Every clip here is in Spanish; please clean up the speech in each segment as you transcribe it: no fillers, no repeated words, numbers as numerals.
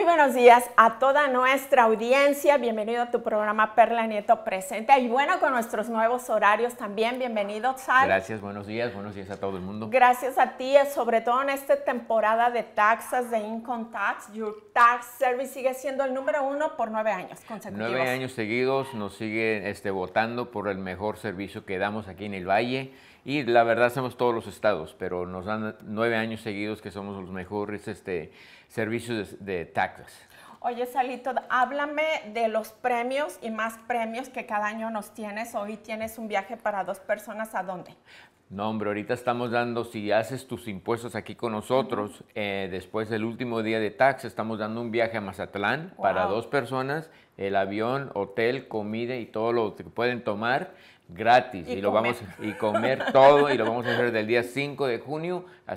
Muy buenos días a toda nuestra audiencia. Bienvenido a tu programa Perla Nieto Presenta. Y bueno, con nuestros nuevos horarios también. Bienvenido, Sal. Gracias, buenos días a todo el mundo. Gracias a ti, sobre todo en esta temporada de taxas, de Income Tax. Your Tax Service sigue siendo el número 1 por 9 años consecutivos. 9 años seguidos nos siguen votando por el mejor servicio que damos aquí en el Valle. Y la verdad somos todos los estados, pero nos dan 9 años seguidos que somos los mejores servicios de taxes. Oye, Salito, háblame de los premios y más premios que cada año nos tienes. Hoy tienes un viaje para 2 personas, ¿a dónde? No, hombre, ahorita estamos dando, si haces tus impuestos aquí con nosotros, después del último día de tax, estamos dando un viaje a Mazatlán para 2 personas, el avión, hotel, comida y todo lo que pueden tomar gratis. Y lo vamos a comer todo, y lo vamos a hacer del día 5 de junio a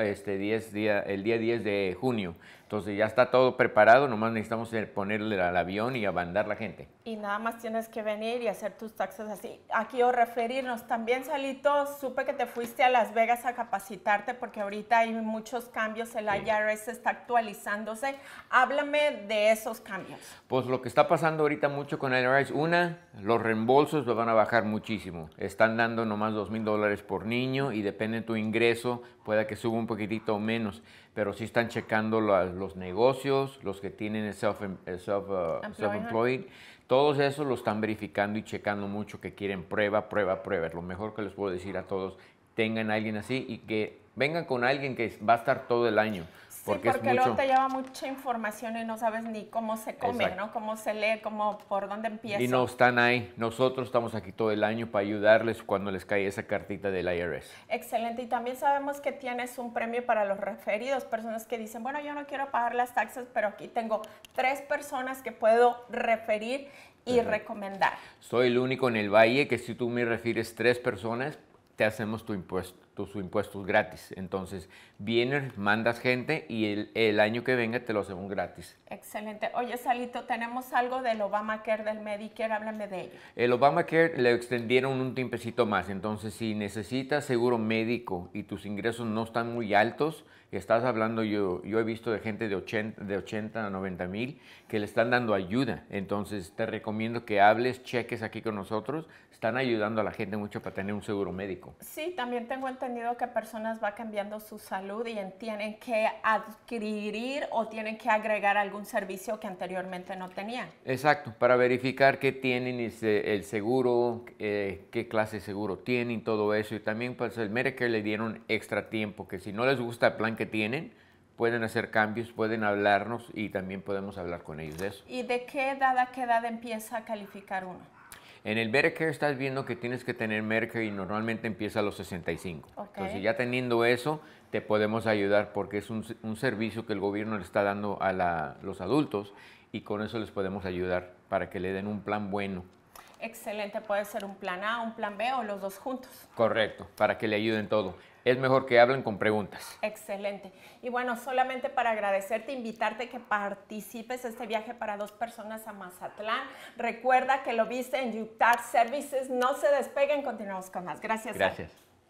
el día 10 de junio. Entonces ya está todo preparado, nomás necesitamos ponerle al avión y a mandar la gente. Y nada más tienes que venir y hacer tus taxes así. Aquí o referirnos. También, Salito, supe que te fuiste a Las Vegas a capacitarte porque ahorita hay muchos cambios, el IRS está actualizándose. Háblame de esos cambios. Pues lo que está pasando ahorita mucho con el IRS, los reembolsos lo van a bajar muchísimo. Están dando nomás $2,000 por niño y depende de tu ingreso, puede que suba un poquitito o menos. Pero sí están checando los negocios, los que tienen el self-employed. Todos esos lo están verificando y checando mucho, que quieren prueba. Lo mejor que les puedo decir a todos, tengan a alguien así y que vengan con alguien que va a estar todo el año. Porque luego te lleva mucha información y no sabes ni cómo se come, exacto, ¿no? Cómo se lee, por dónde empieza. Y no están ahí. Nosotros estamos aquí todo el año para ayudarles cuando les cae esa cartita del IRS. Excelente. Y también sabemos que tienes un premio para los referidos, personas que dicen, bueno, yo no quiero pagar las taxas, pero aquí tengo 3 personas que puedo referir y recomendar. Soy el único en el Valle que si tú me refieres 3 personas, te hacemos tus impuestos gratis. Entonces, vienes, mandas gente y el año que venga te lo hacemos gratis. Excelente. Oye, Salito, tenemos algo del Obamacare, del Medicare, háblame de ello. El Obamacare le extendieron un tiempecito más. Entonces, si necesitas seguro médico y tus ingresos no están muy altos, estás hablando, yo he visto de gente de 80 a 90 mil que le están dando ayuda. Entonces, te recomiendo que hables, cheques aquí con nosotros. Están ayudando a la gente mucho para tener un seguro médico. Sí, también tengo entendido que personas van cambiando su salud y tienen que adquirir o tienen que agregar algún servicio que anteriormente no tenían. Exacto, para verificar qué tienen el seguro, qué clase de seguro tienen, todo eso. Y también pues el Medicare le dieron extra tiempo, que si no les gusta el plan que tienen, pueden hacer cambios, pueden hablarnos y también podemos hablar con ellos de eso. ¿Y de qué edad a qué edad empieza a calificar uno? En el Medicare estás viendo que tienes que tener Medicare y normalmente empieza a los 65. Okay. Entonces ya teniendo eso, te podemos ayudar porque es un servicio que el gobierno le está dando a los adultos y con eso les podemos ayudar para que le den un plan bueno. Excelente, puede ser un plan A, un plan B o los 2 juntos. Correcto, para que le ayuden todo. Es mejor que hablen con preguntas. Excelente. Y bueno, solamente para agradecerte, invitarte que participes este viaje para 2 personas a Mazatlán. Recuerda que lo viste en Your Tax Services. No se despeguen, continuamos con más. Gracias. Gracias.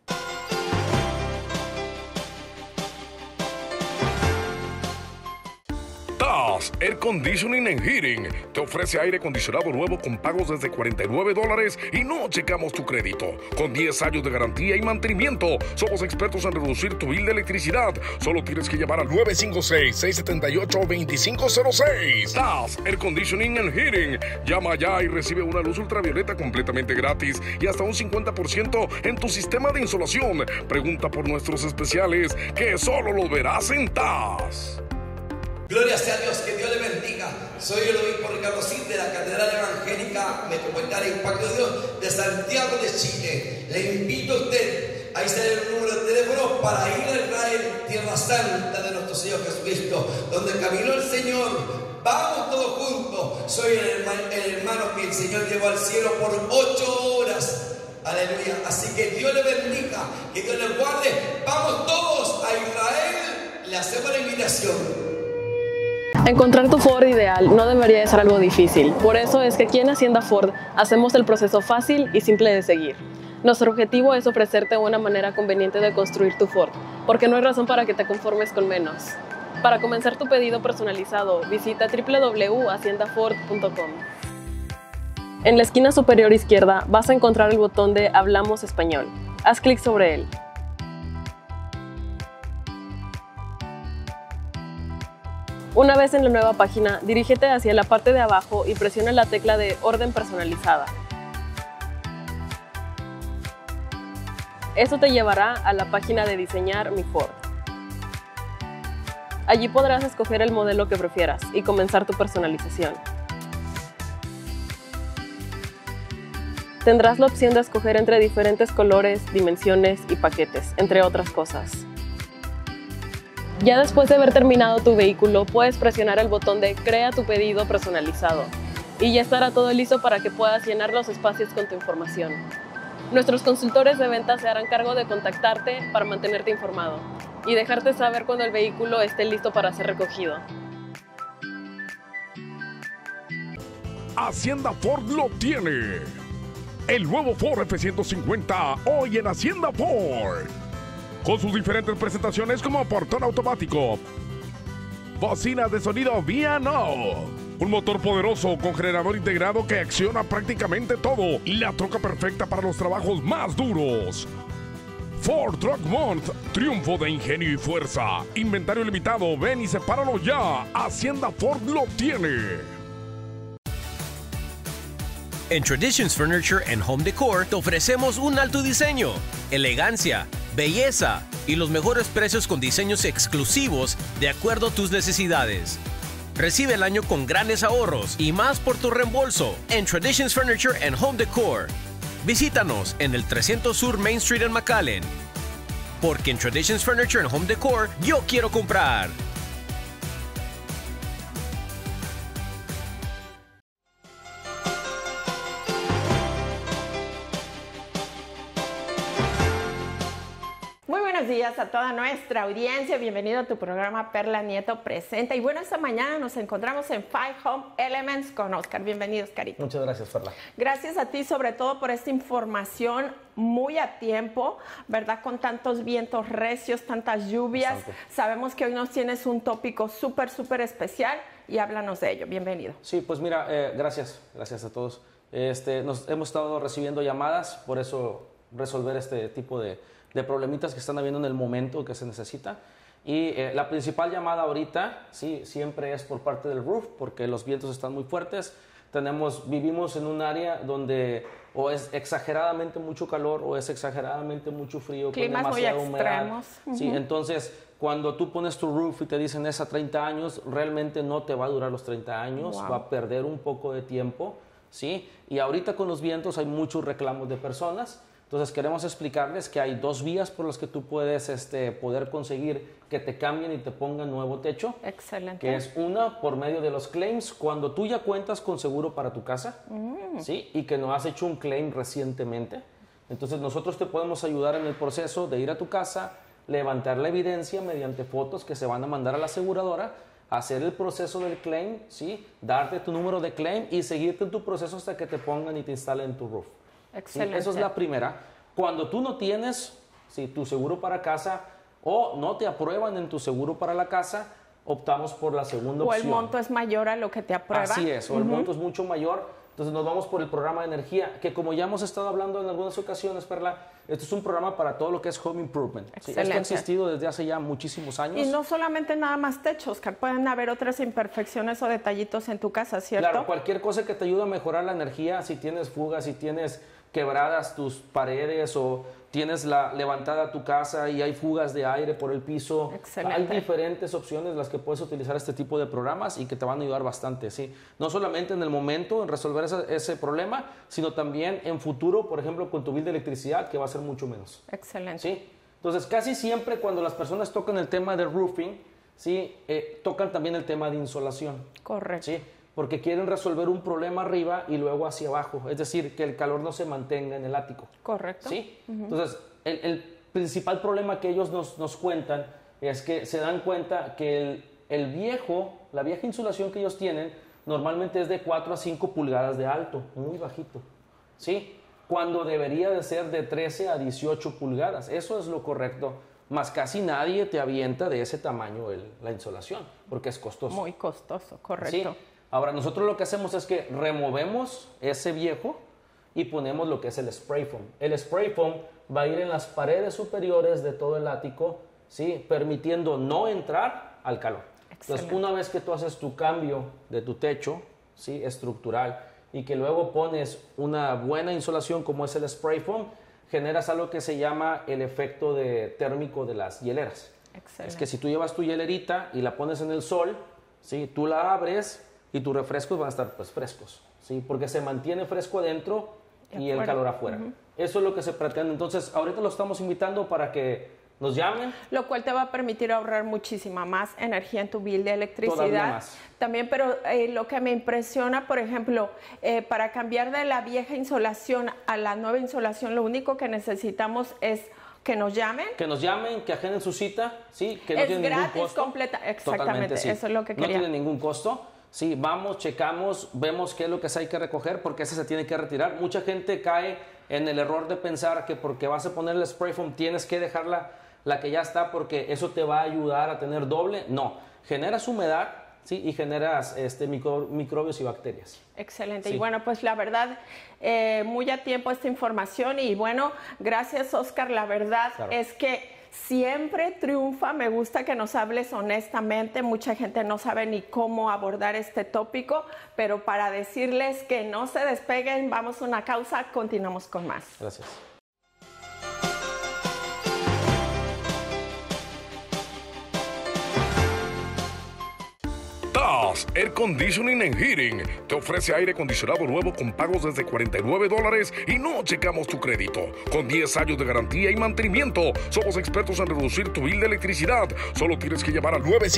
TAS Air Conditioning and Heating te ofrece aire acondicionado nuevo con pagos desde $49 y no checamos tu crédito. Con 10 años de garantía y mantenimiento, somos expertos en reducir tu bill de electricidad. Solo tienes que llamar al 956-678-2506. TAS Air Conditioning and Heating. Llama ya y recibe una luz ultravioleta completamente gratis y hasta un 50% en tu sistema de insolación. Pregunta por nuestros especiales que solo los verás en TAS. Gloria sea a Dios, que Dios le bendiga. Soy el obispo Ricardo Cid de la Catedral Evangélica Metropolitana Impacto de Dios de Santiago de Chile. Le invito a usted, ahí está el número de teléfono para ir a Israel, tierra santa de nuestro Señor Jesucristo, donde caminó el Señor. Vamos todos juntos. Soy el hermano que el Señor llevó al cielo por 8 horas. Aleluya. Así que Dios le bendiga, que Dios le guarde. Vamos todos a Israel. Le hacemos la invitación. Encontrar tu Ford ideal no debería de ser algo difícil. Por eso es que aquí en Hacienda Ford hacemos el proceso fácil y simple de seguir. Nuestro objetivo es ofrecerte una manera conveniente de construir tu Ford, porque no hay razón para que te conformes con menos. Para comenzar tu pedido personalizado, visita www.haciendaford.com. En la esquina superior izquierda vas a encontrar el botón de Hablamos Español. Haz clic sobre él. Una vez en la nueva página, dirígete hacia la parte de abajo y presiona la tecla de Orden personalizada. Eso te llevará a la página de Diseñar mi Ford. Allí podrás escoger el modelo que prefieras y comenzar tu personalización. Tendrás la opción de escoger entre diferentes colores, dimensiones y paquetes, entre otras cosas. Ya después de haber terminado tu vehículo, puedes presionar el botón de Crea tu pedido personalizado y ya estará todo listo para que puedas llenar los espacios con tu información. Nuestros consultores de venta se harán cargo de contactarte para mantenerte informado y dejarte saber cuando el vehículo esté listo para ser recogido. Hacienda Ford lo tiene. El nuevo Ford F-150 hoy en Hacienda Ford. Con sus diferentes presentaciones como portón automático, bocinas de sonido V&O, un motor poderoso con generador integrado que acciona prácticamente todo y la troca perfecta para los trabajos más duros. Ford Truck Month, triunfo de ingenio y fuerza. Inventario limitado, ven y sepáralo ya. Hacienda Ford lo tiene. En Traditions Furniture and Home Decor te ofrecemos un alto diseño, elegancia, belleza y los mejores precios con diseños exclusivos de acuerdo a tus necesidades. Recibe el año con grandes ahorros y más por tu reembolso en Traditions Furniture and Home Decor. Visítanos en el 300 Sur Main Street en McAllen. Porque en Traditions Furniture and Home Decor yo quiero comprar. Buenos días a toda nuestra audiencia, bienvenido a tu programa Perla Nieto Presenta. Y bueno, esta mañana nos encontramos en Five Home Elements con Oscar. Bienvenido, Oscarito. Muchas gracias, Perla. Gracias a ti sobre todo por esta información muy a tiempo, ¿verdad? Con tantos vientos recios, tantas lluvias. Exacto. Sabemos que hoy nos tienes un tópico súper especial y háblanos de ello. Bienvenido. Sí, pues mira, gracias a todos. Nos hemos estado recibiendo llamadas, por eso resolver este tipo de problemitas que están habiendo en el momento que se necesita. Y la principal llamada ahorita, sí, siempre es por parte del roof, porque los vientos están muy fuertes. Vivimos en un área donde o es exageradamente mucho calor o es exageradamente mucho frío. Climas con demasiada muy extremos. Humedad. Sí, entonces cuando tú pones tu roof y te dicen es a 30 años, realmente no te va a durar los 30 años, Wow. va a perder un poco de tiempo, ¿sí? Y ahorita con los vientos hay muchos reclamos de personas. Entonces queremos explicarles que hay dos vías por las que tú puedes poder conseguir que te cambien y te pongan nuevo techo. Excelente. Que es una por medio de los claims, cuando tú ya cuentas con seguro para tu casa, ¿sí? Y que no has hecho un claim recientemente. Entonces nosotros te podemos ayudar en el proceso de ir a tu casa, levantar la evidencia mediante fotos que se van a mandar a la aseguradora, hacer el proceso del claim, ¿sí? Darte tu número de claim y seguirte en tu proceso hasta que te pongan y te instalen tu roof. Excelente. Sí, eso es la primera. Cuando tú no tienes tu seguro para casa o no te aprueban en tu seguro para la casa, optamos por la segunda O opción. el monto es mayor a lo que te aprueba. Así es, o el monto es mucho mayor. Entonces nos vamos por el programa de energía, que como ya hemos estado hablando en algunas ocasiones, Perla, esto es un programa para todo lo que es home improvement. Sí, esto ha existido desde hace ya muchísimos años. Y no solamente nada más techos, Oscar, pueden haber otras imperfecciones o detallitos en tu casa, ¿cierto? Claro, cualquier cosa que te ayude a mejorar la energía, si tienes fugas, si tienes quebradas tus paredes o tienes levantada tu casa y hay fugas de aire por el piso. Excelente. Hay diferentes opciones las que puedes utilizar este tipo de programas y que te van a ayudar bastante, ¿sí? No solamente en el momento en resolver ese problema, sino también en futuro, por ejemplo, con tu bill de electricidad, que va a ser mucho menos. Excelente. ¿Sí? Entonces, casi siempre cuando las personas tocan el tema de roofing, ¿sí? Tocan también el tema de insolación. Correcto. ¿Sí? Porque quieren resolver un problema arriba y luego hacia abajo. Es decir, que el calor no se mantenga en el ático. Correcto. ¿Sí? Entonces, el principal problema que ellos nos cuentan es que se dan cuenta que la vieja insulación que ellos tienen normalmente es de 4 a 5 pulgadas de alto, muy bajito. ¿Sí? Cuando debería de ser de 13 a 18 pulgadas. Eso es lo correcto más casi nadie te avienta de ese tamaño la insolación, porque es costoso. Muy costoso, correcto. Sí. Ahora, nosotros lo que hacemos es que removemos ese viejo y ponemos lo que es el spray foam. El spray foam va a ir en las paredes superiores de todo el ático, ¿sí? Permitiendo no entrar al calor. Entonces, una vez que tú haces tu cambio de tu techo, ¿sí? Estructural, y que luego pones una buena insolación como es el spray foam, generas algo que se llama el efecto térmico de las hieleras. Excelente. Es que si tú llevas tu hielerita y la pones en el sol, ¿sí? Tú la abres y tus refrescos van a estar pues frescos, ¿sí? Porque se mantiene fresco adentro y el calor afuera. Eso es lo que se pretende. Entonces, ahorita lo estamos invitando para que nos llamen. Lo cual te va a permitir ahorrar muchísima más energía en tu bill de electricidad. Todavía más. También, pero lo que me impresiona, por ejemplo, para cambiar de la vieja insolación a la nueva insolación, lo único que necesitamos es que nos llamen. Que nos llamen, que agenden su cita, ¿sí? Que no es tiene ningún gratis, costo. completa. Exactamente, Sí. eso es lo que quería. No tiene ningún costo. Sí, vamos, checamos, vemos qué es lo que hay que recoger, porque ese se tiene que retirar. Mucha gente cae en el error de pensar que porque vas a poner el spray foam tienes que dejarla la que ya está, porque eso te va a ayudar a tener doble. No, generas humedad, ¿sí? Y generas microbios y bacterias. Excelente. Sí. Y bueno, pues la verdad, muy a tiempo esta información. Y bueno, gracias, Oscar. La verdad es que siempre triunfa. Me gusta que nos hables honestamente. Mucha gente no sabe ni cómo abordar este tópico, pero para decirles que no se despeguen, vamos a una pausa, continuamos con más. Gracias. TAS Air Conditioning and Heating te ofrece aire acondicionado nuevo con pagos desde $49 y no checamos tu crédito. Con 10 años de garantía y mantenimiento, somos expertos en reducir tu bill de electricidad. Solo tienes que llamar al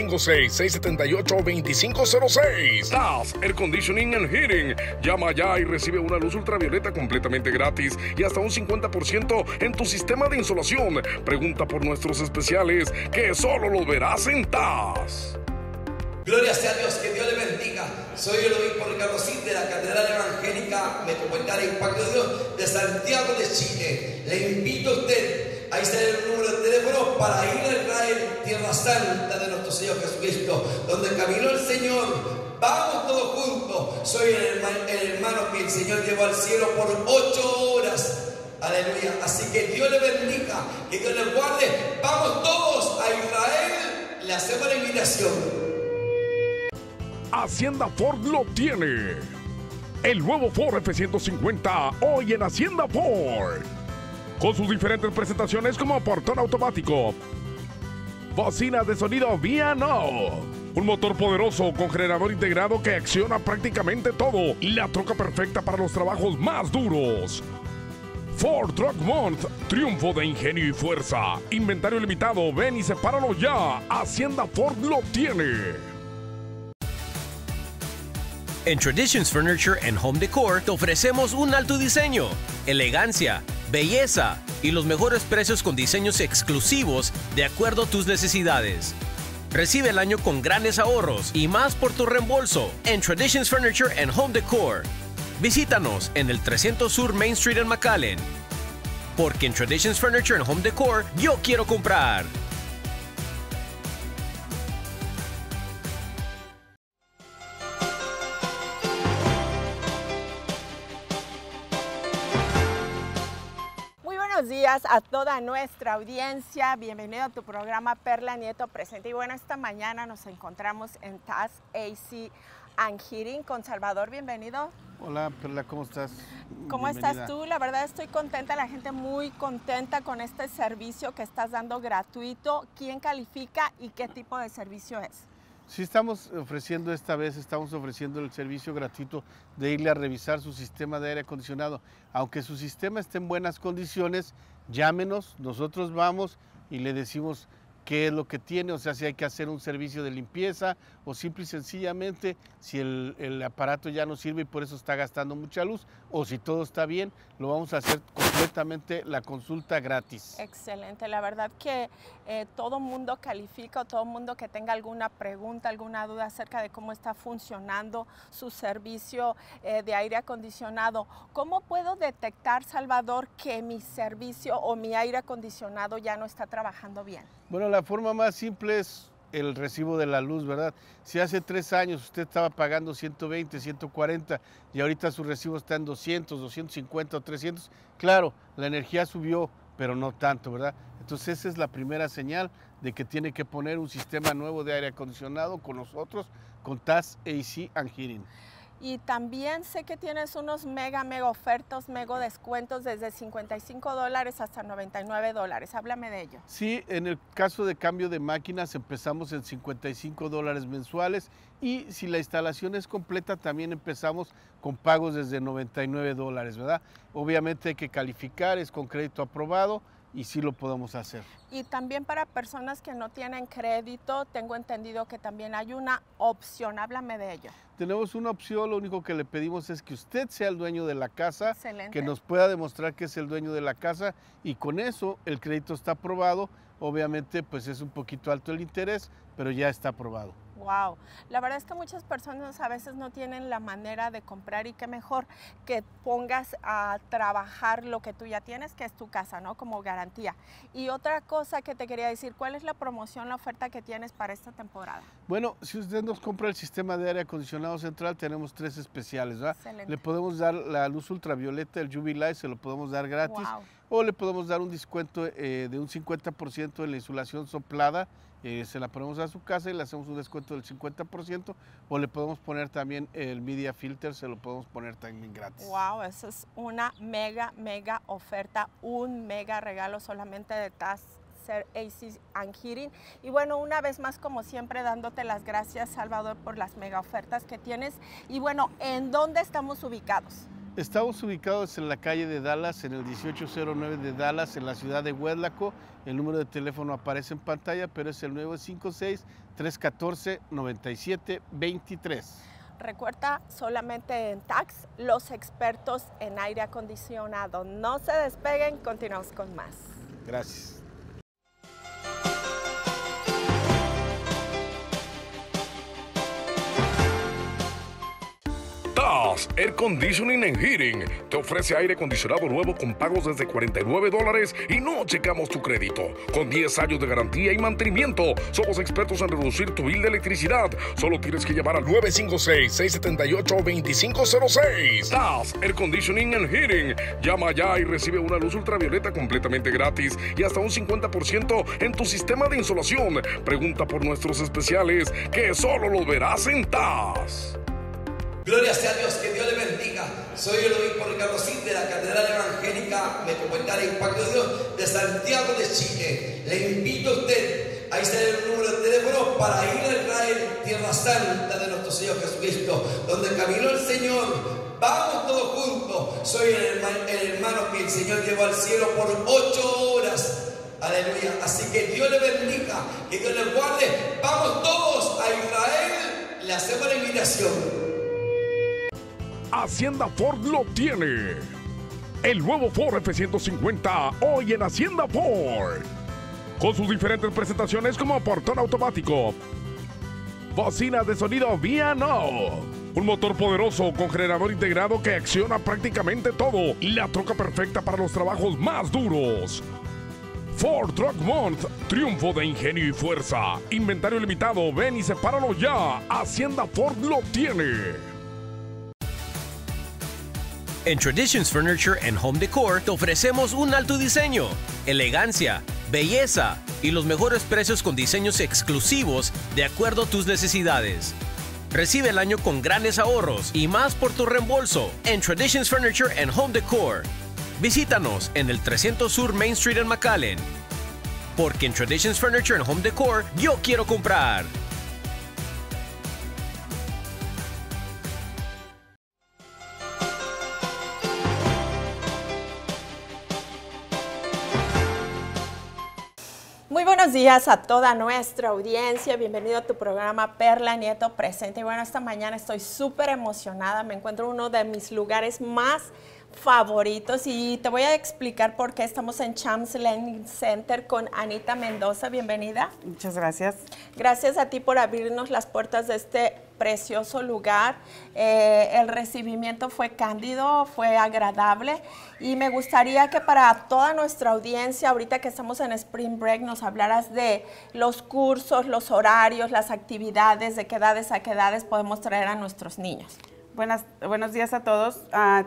956-678-2506. TAS Air Conditioning and Heating. Llama ya y recibe una luz ultravioleta completamente gratis y hasta un 50% en tu sistema de insolación. Pregunta por nuestros especiales que solo los verás en TAS. Gloria sea a Dios, que Dios le bendiga. Soy el obispo Ricardo Cid de la Catedral Evangélica Metropolitana Impacto de Dios de Santiago de Chile. Le invito a usted, ahí está el número de teléfono para ir a Israel, tierra santa de nuestro Señor Jesucristo, donde caminó el Señor. Vamos todos juntos. Soy el hermano que el Señor llevó al cielo por 8 horas. Aleluya. Así que Dios le bendiga, que Dios le guarde. Vamos todos a Israel. Le hacemos la invitación. Hacienda Ford lo tiene. El nuevo Ford F-150 hoy en Hacienda Ford. Con sus diferentes presentaciones como portón automático, bocinas de sonido V&O, un motor poderoso con generador integrado que acciona prácticamente todo y la troca perfecta para los trabajos más duros. Ford Truck Month, triunfo de ingenio y fuerza. Inventario limitado, ven y sepáralo ya. Hacienda Ford lo tiene. En Traditions Furniture and Home Decor te ofrecemos un alto diseño, elegancia, belleza y los mejores precios con diseños exclusivos de acuerdo a tus necesidades. Recibe el año con grandes ahorros y más por tu reembolso en Traditions Furniture and Home Decor. Visítanos en el 300 Sur Main Street en McAllen. Porque en Traditions Furniture and Home Decor yo quiero comprar. Buenos días a toda nuestra audiencia. Bienvenido a tu programa Perla Nieto Presente. Y bueno, esta mañana nos encontramos en TAS AC and Heating con Salvador. Bienvenido. Hola Perla, ¿cómo estás? ¿Cómo estás tú? La verdad estoy contenta, la gente muy contenta con este servicio que estás dando gratuito. ¿Quién califica y qué tipo de servicio es? Sí, estamos ofreciendo el servicio gratuito de irle a revisar su sistema de aire acondicionado. Aunque su sistema esté en buenas condiciones, llámenos, nosotros vamos y le decimos qué es lo que tiene, o sea, si hay que hacer un servicio de limpieza o simple y sencillamente si el aparato ya no sirve y por eso está gastando mucha luz, o si todo está bien, lo vamos a hacer completamente la consulta gratis. Excelente, la verdad que todo mundo califica, o todo mundo que tenga alguna pregunta, alguna duda acerca de cómo está funcionando su servicio de aire acondicionado. ¿Cómo puedo detectar, Salvador, que mi servicio o mi aire acondicionado ya no está trabajando bien? Bueno, la forma más simple es el recibo de la luz, ¿verdad? Si hace 3 años usted estaba pagando 120, 140 y ahorita su recibo está en 200, 250 o 300, claro, la energía subió, pero no tanto, ¿verdad? Entonces esa es la primera señal de que tiene que poner un sistema nuevo de aire acondicionado con nosotros, con TAS AC and Heating. Y también sé que tienes unos mega ofertas, mega descuentos desde $55 hasta $99. Háblame de ello. Sí, en el caso de cambio de máquinas empezamos en $55 mensuales y si la instalación es completa también empezamos con pagos desde $99, ¿verdad? Obviamente hay que calificar, es con crédito aprobado y sí lo podemos hacer. Y también para personas que no tienen crédito, tengo entendido que también hay una opción. Háblame de ello. Tenemos una opción, lo único que le pedimos es que usted sea el dueño de la casa, Excelente. que nos pueda demostrar que es el dueño de la casa y con eso el crédito está aprobado. Obviamente pues es un poquito alto el interés, pero ya está aprobado. Wow, la verdad es que muchas personas a veces no tienen la manera de comprar y qué mejor que pongas a trabajar lo que tú ya tienes, que es tu casa, ¿no? Como garantía. Y otra cosa que te quería decir, ¿cuál es la promoción, la oferta que tienes para esta temporada? Bueno, si usted nos compra el sistema de aire acondicionado central, tenemos 3 especiales, ¿verdad? Excelente. Le podemos dar la luz ultravioleta, el UV Light, se lo podemos dar gratis. Wow. O le podemos dar un descuento de un 50% en la insulación soplada, se la ponemos a su casa y le hacemos un descuento del 50%, o le podemos poner también el Media Filter, se lo podemos poner también gratis. Wow, eso es una mega oferta, un mega regalo solamente de TAS AC and Heating. Y bueno, una vez más, como siempre, dándote las gracias, Salvador, por las mega ofertas que tienes. Y bueno, ¿en dónde estamos ubicados? Estamos ubicados en la calle de Dallas, en el 1809 de Dallas, en la ciudad de Huédlaco. El número de teléfono aparece en pantalla, pero es el 956-314-9723. Recuerda, solamente en TAS, los expertos en aire acondicionado. No se despeguen, continuamos con más. Gracias. TAS Air Conditioning and Heating te ofrece aire acondicionado nuevo con pagos desde $49 y no checamos tu crédito. Con 10 años de garantía y mantenimiento, somos expertos en reducir tu bill de electricidad. Solo tienes que llamar al 956-678-2506. TAS Air Conditioning and Heating. Llama ya y recibe una luz ultravioleta completamente gratis y hasta un 50% en tu sistema de insolación. Pregunta por nuestros especiales que solo los verás en TAS. Gloria sea a Dios, que Dios le bendiga. Soy el obispo Ricardo Cid de la Catedral Evangélica Metropolitana Impacto de Dios de Santiago de Chile. Le invito a usted, ahí está el número de teléfono para ir a Israel, tierra santa de nuestro Señor Jesucristo, donde caminó el Señor. Vamos todos juntos. Soy el hermano que el Señor llevó al cielo por 8 horas. Aleluya. Así que Dios le bendiga, que Dios le guarde. Vamos todos a Israel. Le hacemos la invitación. Hacienda Ford lo tiene. El nuevo Ford F-150 hoy en Hacienda Ford. Con sus diferentes presentaciones como portón automático, bocinas de sonido V&O, un motor poderoso con generador integrado que acciona prácticamente todo y la troca perfecta para los trabajos más duros. Ford Truck Month, triunfo de ingenio y fuerza. Inventario limitado, ven y sepáralo ya. Hacienda Ford lo tiene. En Traditions Furniture and Home Decor te ofrecemos un alto diseño, elegancia, belleza y los mejores precios con diseños exclusivos de acuerdo a tus necesidades. Recibe el año con grandes ahorros y más por tu reembolso en Traditions Furniture and Home Decor. Visítanos en el 300 Sur Main Street en McAllen. Porque en Traditions Furniture and Home Decor yo quiero comprar. Muy buenos días a toda nuestra audiencia. Bienvenido a tu programa Perla Nieto Presente. Y bueno, esta mañana estoy súper emocionada. Me encuentro en uno de mis lugares más favoritos y te voy a explicar por qué estamos en Champs Learning Center con Anita Mendoza. Bienvenida. Muchas gracias. Gracias a ti por abrirnos las puertas de este precioso lugar. El recibimiento fue cándido, fue agradable y me gustaría que para toda nuestra audiencia, ahorita que estamos en Spring Break, nos hablaras de los cursos, los horarios, las actividades, de qué edades a qué edades podemos traer a nuestros niños. Buenos días a todos.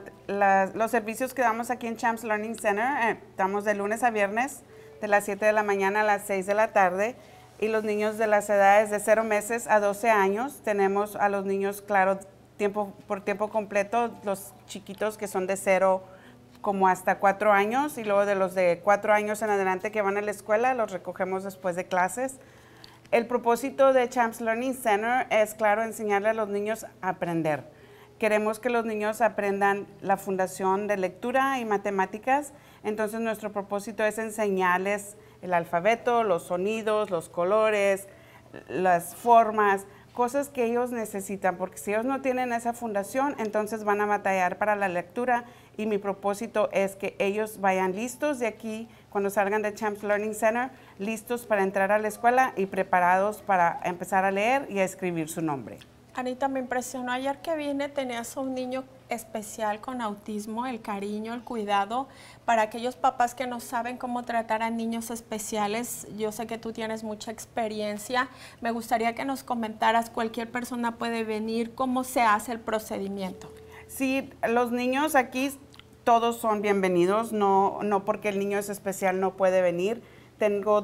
Los servicios que damos aquí en Champs Learning Center, damos de lunes a viernes, de las 7 de la mañana a las 6 de la tarde. Y los niños de las edades de 0 meses a 12 años, tenemos a los niños, claro, por tiempo completo, los chiquitos que son de 0 como hasta 4 años, y luego de los de 4 años en adelante que van a la escuela, los recogemos después de clases. El propósito de Champs Learning Center es, claro, enseñarle a los niños a aprender. Queremos que los niños aprendan la fundación de lectura y matemáticas, entonces nuestro propósito es enseñarles el alfabeto, los sonidos, los colores, las formas, cosas que ellos necesitan, porque si ellos no tienen esa fundación, entonces van a batallar para la lectura, y mi propósito es que ellos vayan listos de aquí, cuando salgan de Champs Learning Center, listos para entrar a la escuela y preparados para empezar a leer y a escribir su nombre. Anita, me impresionó ayer que vine, tenías a un niño especial con autismo, el cariño, el cuidado para aquellos papás que no saben cómo tratar a niños especiales. Yo sé que tú tienes mucha experiencia. Me gustaría que nos comentaras, cualquier persona puede venir, cómo se hace el procedimiento. Sí, los niños aquí todos son bienvenidos, no porque el niño es especial no puede venir. Tengo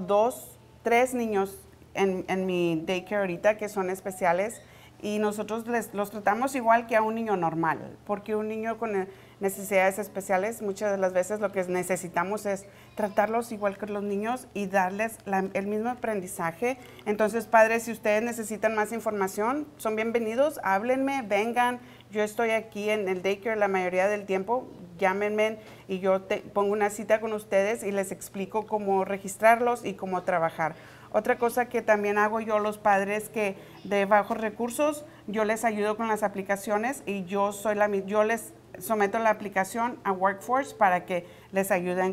3 niños en mi daycare ahorita que son especiales, y nosotros los tratamos igual que a un niño normal, porque un niño con necesidades especiales, muchas de las veces lo que necesitamos es tratarlos igual que los niños y darles el mismo aprendizaje. Entonces, padres, si ustedes necesitan más información, son bienvenidos, háblenme, vengan. Yo estoy aquí en el daycare la mayoría del tiempo, llámenme y yo pongo una cita con ustedes y les explico cómo registrarlos y cómo trabajar. Otra cosa que también hago yo, los padres que de bajos recursos, yo les ayudo con las aplicaciones y yo les someto la aplicación a Workforce para que les ayuden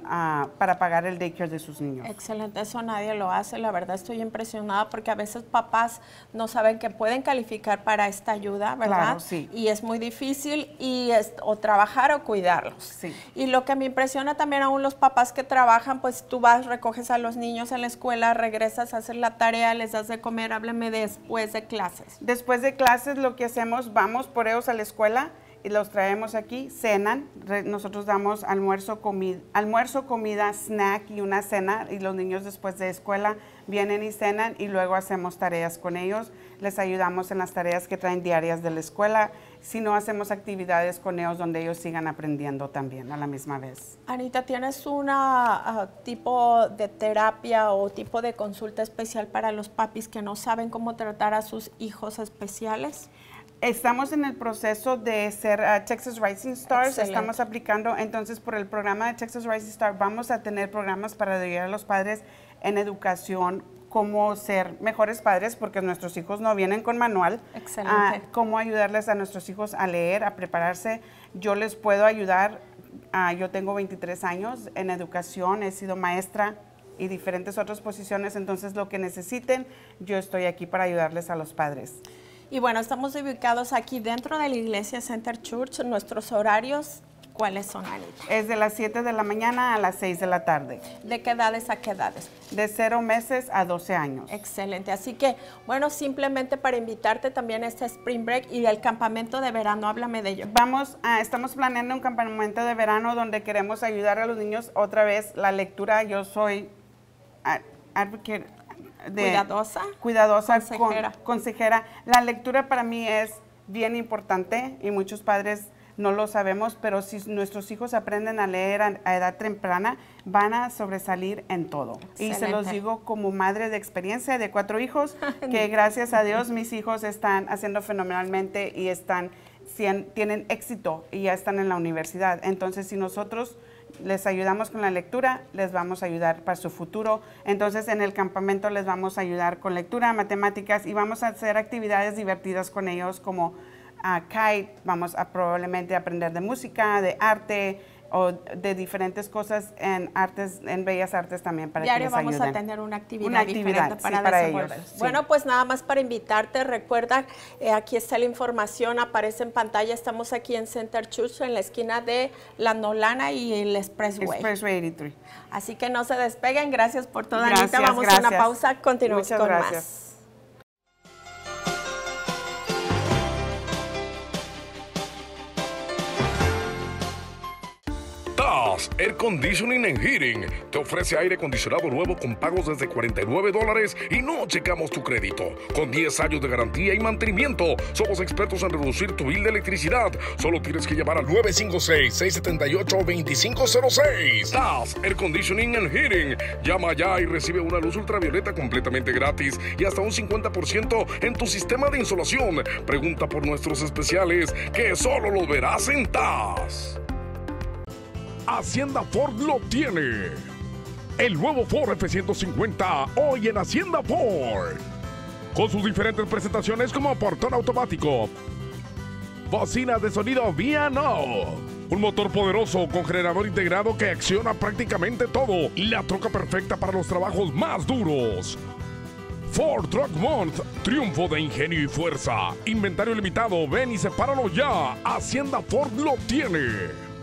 para pagar el daycare de sus niños. Excelente, eso nadie lo hace, la verdad estoy impresionada porque a veces papás no saben que pueden calificar para esta ayuda, ¿verdad? Claro, sí. Y es muy difícil o trabajar o cuidarlos. Sí. Y lo que me impresiona también aún los papás que trabajan, pues tú vas, recoges a los niños en la escuela, regresas, haces la tarea, les das de comer, háblame después de clases. Después de clases lo que hacemos, vamos por ellos a la escuela y los traemos aquí, cenan. Nosotros damos almuerzo, comida, snack y una cena, y los niños después de escuela vienen y cenan y luego hacemos tareas con ellos. Les ayudamos en las tareas que traen diarias de la escuela. Si no, hacemos actividades con ellos donde ellos sigan aprendiendo también a la misma vez. Anita, ¿tienes una tipo de terapia o tipo de consulta especial para los papis que no saben cómo tratar a sus hijos especiales? Estamos en el proceso de ser Texas Rising Stars. Excelente. Estamos aplicando, entonces por el programa de Texas Rising Star vamos a tener programas para ayudar a los padres en educación, cómo ser mejores padres, porque nuestros hijos no vienen con manual. Excelente. Cómo ayudarles a nuestros hijos a leer, a prepararse. Yo les puedo ayudar, yo tengo 23 años en educación, he sido maestra y diferentes otras posiciones, entonces lo que necesiten, yo estoy aquí para ayudarles a los padres. Y bueno, estamos ubicados aquí dentro de la Iglesia Center Church. Nuestros horarios, ¿cuáles son, Anita? Es de las 7 de la mañana a las 6 de la tarde. ¿De qué edades a qué edades? De 0 meses a 12 años. Excelente. Así que, bueno, simplemente para invitarte también a este Spring Break y el campamento de verano, háblame de ello. Estamos planeando un campamento de verano donde queremos ayudar a los niños otra vez la lectura. Yo soy advocate. Cuidadosa, consejera. La lectura para mí es bien importante y muchos padres no lo sabemos, pero si nuestros hijos aprenden a leer a edad temprana, van a sobresalir en todo. Excelente. Y se los digo como madre de experiencia de 4 hijos, que gracias a Dios mis hijos están haciendo fenomenalmente y tienen éxito y ya están en la universidad. Entonces, si nosotros les ayudamos con la lectura, les vamos a ayudar para su futuro. Entonces, en el campamento les vamos a ayudar con lectura, matemáticas y vamos a hacer actividades divertidas con ellos como kite, vamos a probablemente aprender de música, de arte o de diferentes cosas en artes, en bellas artes también para Diario que les ayuden. vamos a tener una actividad diferente para, sí, para desenvolver. ellos. Sí. Bueno, pues nada más para invitarte, recuerda, aquí está la información, aparece en pantalla, estamos aquí en Center Church, en la esquina de la Nolana y el Expressway. Expressway 83. Así que no se despeguen, gracias por todo, Gracias, Anita. Vamos a una pausa, continuamos Muchas con gracias. más. TAS Air Conditioning and Heating te ofrece aire acondicionado nuevo con pagos desde $49 y no checamos tu crédito. Con 10 años de garantía y mantenimiento, somos expertos en reducir tu bill de electricidad. Solo tienes que llamar al 956-678-2506. TAS Air Conditioning and Heating. Llama ya y recibe una luz ultravioleta completamente gratis y hasta un 50% en tu sistema de insolación. Pregunta por nuestros especiales que solo los verás en TAS. Hacienda Ford lo tiene. El nuevo Ford F-150 hoy en Hacienda Ford. Con sus diferentes presentaciones como portón automático, bocinas de sonido B&O, un motor poderoso con generador integrado que acciona prácticamente todo. La troca perfecta para los trabajos más duros. Ford Truck Month, triunfo de ingenio y fuerza. Inventario limitado, ven y sepáralo ya. Hacienda Ford lo tiene.